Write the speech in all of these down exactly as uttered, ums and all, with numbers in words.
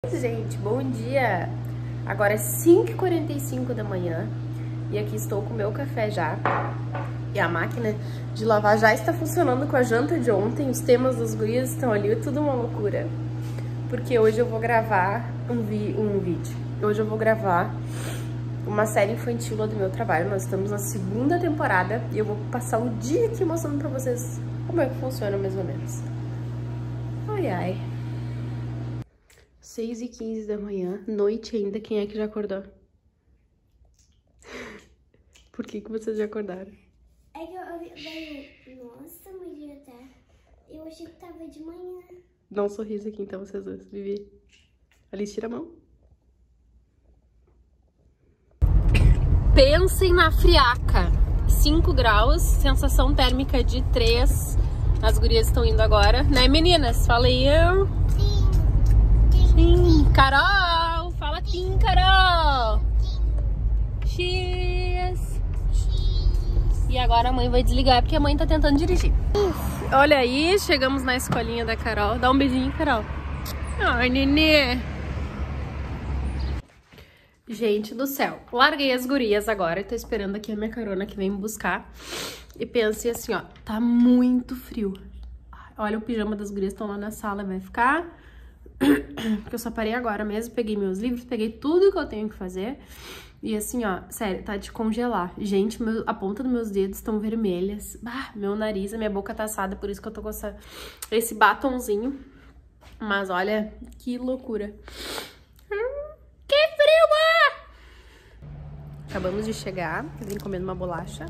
Gente, bom dia! Agora é cinco e quarenta e cinco da manhã e aqui estou com o meu café já. E a máquina de lavar já está funcionando com a janta de ontem. Os temas dos gurias estão ali, tudo uma loucura. Porque hoje eu vou gravar um, vi um vídeo. Hoje eu vou gravar uma série infantil lá do meu trabalho. Nós estamos na segunda temporada e eu vou passar o dia aqui mostrando pra vocês como é que funciona mais ou menos. Ai, ai. seis e quinze da manhã, noite ainda. Quem é que já acordou? Por que que vocês já acordaram? É que eu ouvi, nossa, Maria, tá? Eu achei que tava de manhã. Dá um sorriso aqui então, vocês dois. Vivi. Alice, tira a mão. Pensem na friaca. cinco graus, sensação térmica de três. As gurias estão indo agora, né, meninas? Fala aí. Sim. Sim. Carol! Fala Kim, Carol! X. E agora a mãe vai desligar porque a mãe tá tentando dirigir. Olha aí, chegamos na escolinha da Carol. Dá um beijinho, Carol. Ai, nenê. Gente do céu, larguei as gurias agora. Tô esperando aqui a minha carona que vem me buscar. E pensei assim, ó, tá muito frio. Olha, o pijama das gurias estão lá na sala, vai ficar. Porque eu só parei agora mesmo, peguei meus livros, peguei tudo que eu tenho que fazer. E assim, ó, sério, tá de congelar. Gente, meu, a ponta dos meus dedos estão vermelhas. Ah, meu nariz, a minha boca tá assada, por isso que eu tô com essa, esse batonzinho. Mas olha, que loucura. Hum, que frio, ah! Acabamos de chegar, eu vim comendo uma bolacha.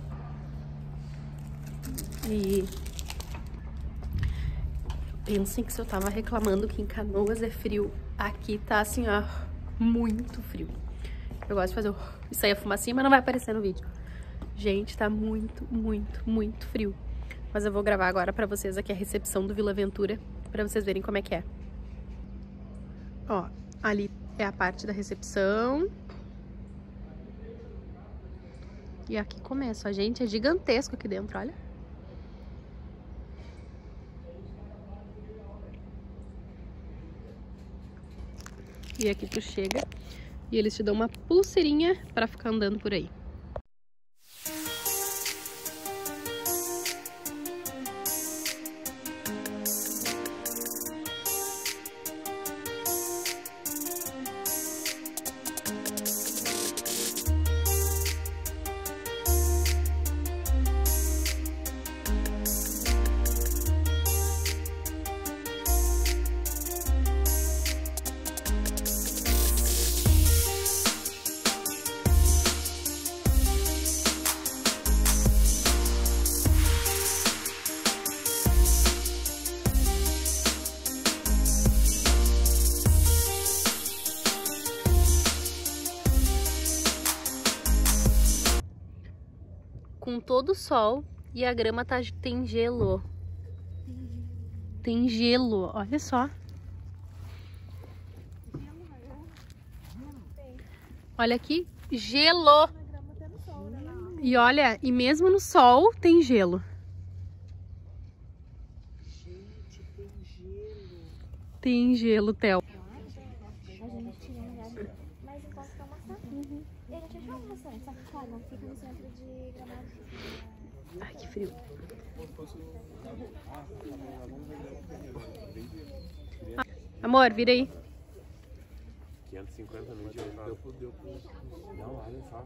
E pensem que se eu tava reclamando que em Canoas é frio, aqui tá assim, ó, muito frio. Eu gosto de fazer o... isso aí é fumacinha, mas não vai aparecer no vídeo. Gente, tá muito, muito, muito frio. Mas eu vou gravar agora pra vocês aqui a recepção do Vila Ventura, pra vocês verem como é que é. Ó, ali é a parte da recepção. E aqui começa, ó, gente, é gigantesco aqui dentro, olha. E aqui tu chega e eles te dão uma pulseirinha pra ficar andando por aí. Com todo o sol e a grama tá, tem gelo. Tem gelo, olha só. Olha aqui, gelo. E olha, e mesmo no sol tem gelo. Gente, tem gelo. Tem gelo, Theo. Mas eu posso ficar maçã. Uhum. E a gente achou uma maçã, só que claro, não fica no centro de Gramado. Ai, que frio. Amor, vira aí. quinhentos e cinquenta mil de deu pro... Deu pro... Não, olha só.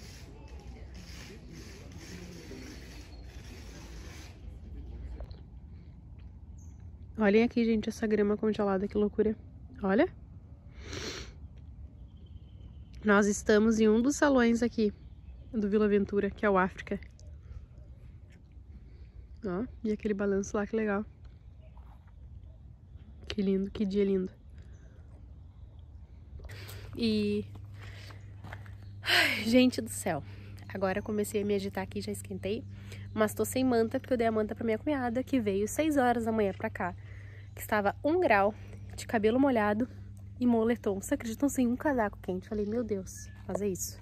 Olhem aqui, gente, essa grama congelada, que loucura. Olha. Nós estamos em um dos salões aqui do Vila Ventura, que é o África. Ó, e aquele balanço lá, que legal. Que lindo, que dia lindo. E... ai, gente do céu. Agora eu comecei a me agitar aqui, já esquentei. Mas tô sem manta, porque eu dei a manta pra minha cunhada, que veio seis horas da manhã pra cá. Que estava um grau, de cabelo molhado e moletom. Vocês acreditam sem um casaco quente? Falei, meu Deus, fazer isso.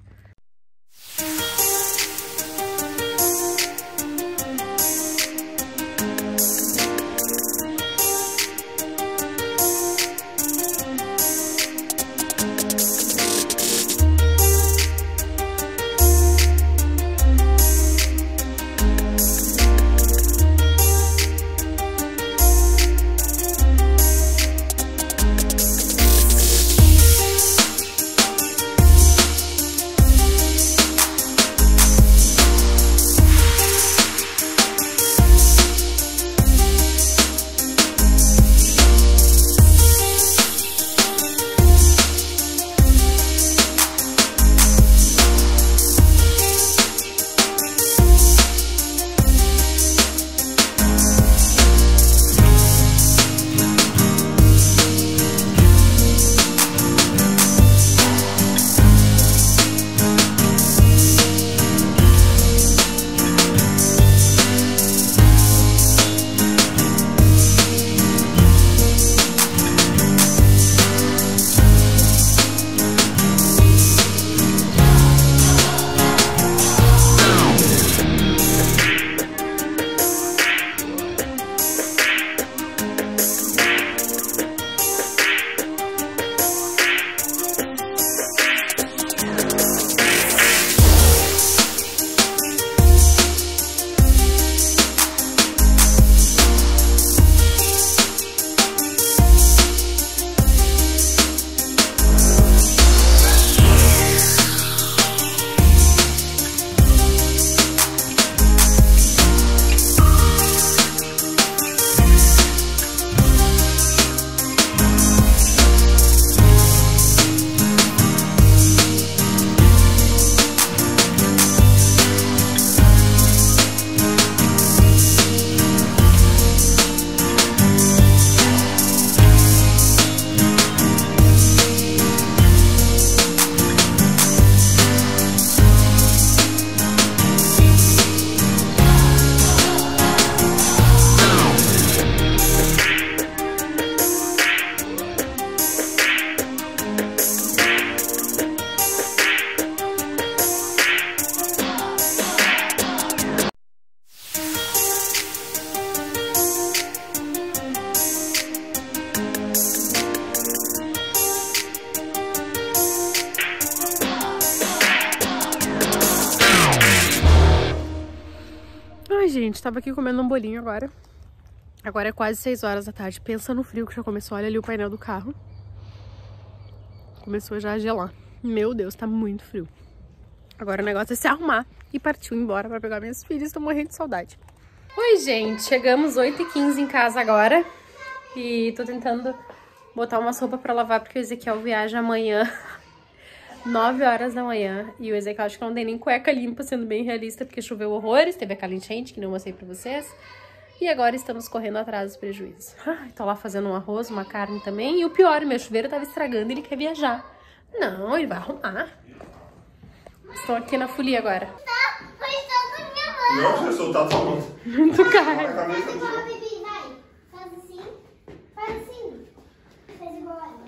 gente, tava aqui comendo um bolinho agora. Agora é quase seis horas da tarde. Pensa no frio que já começou. Olha ali o painel do carro. Começou já a gelar. Meu Deus, tá muito frio. Agora o negócio é se arrumar e partiu embora pra pegar minhas filhas. Tô morrendo de saudade. Oi, gente. Chegamos oito e quinze em casa agora. E tô tentando botar umas roupas pra lavar porque o Ezequiel viaja amanhã. nove horas da manhã. E o Ezequiel acho que não tem nem cueca limpa, sendo bem realista, porque choveu horrores. Teve aquela enchente que não mostrei pra vocês. E agora estamos correndo atrás dos prejuízos. Ai, tô lá fazendo um arroz, uma carne também. E o pior, meu chuveiro tava estragando e ele quer viajar. Não, ele vai arrumar. Estou aqui na folia agora. Não, já soltar tua mão. Muito caro. Vai, faz assim, faz assim. Faz igual ela.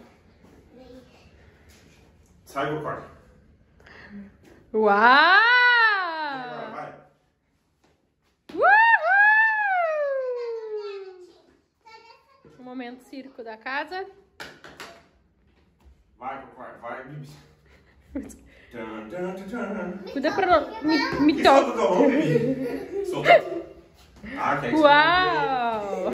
Sai do quarto. Uau! Vai. O momento circo da casa. Vai pro quarto, vai, Bibi. Tum, tum, tum, tum. Cuida pra não... Me, me Solta toca. tua mão, Bibi. Solta. Ah, quer que Uau!